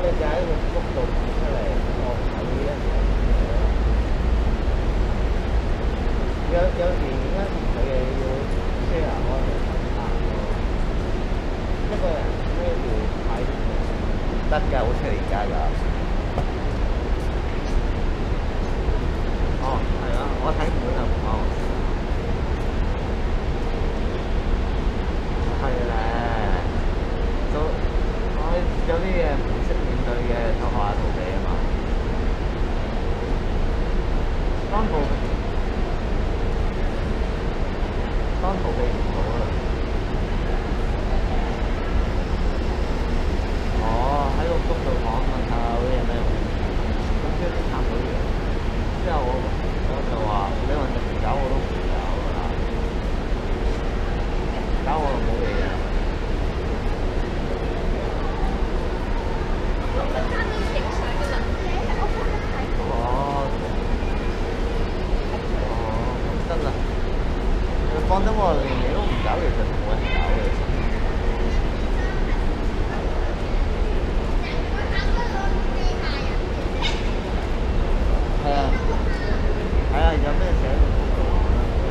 就喺個幅度剪出嚟，我睇一樣有時點解唔佢哋要 share 開嚟拍咯？一個人咩要睇得㗎，好似而家㗎。哦，係啊，我睇唔到就唔啱。係咧，都我有啲嘢唔識面對嘅，就學下逃避啊嘛。當逃當逃避唔到啦。哦，喺個谷度講問下嗰啲有咩用？咁即係插到嘢。之後我就話：你話唔搞我都唔搞㗎啦，搞我就冇嘢啊。哦，咁得啦。你放心喎，連你都唔搞，其實冇人搞嘅。係啊，係啊，有咩寫就報告。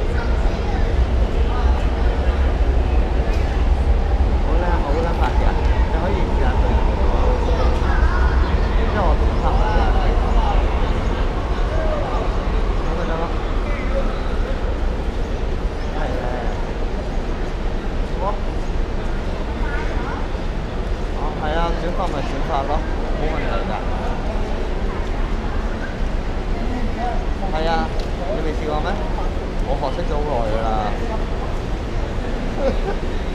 好啦，好啦，白日你可以試下對我，因為我讀差唔多咁咪得咯。係咧，我哦係啊，轉發咪轉發咯，冇問題㗎。係啊，你未試過咩？我學識咗好耐㗎啦。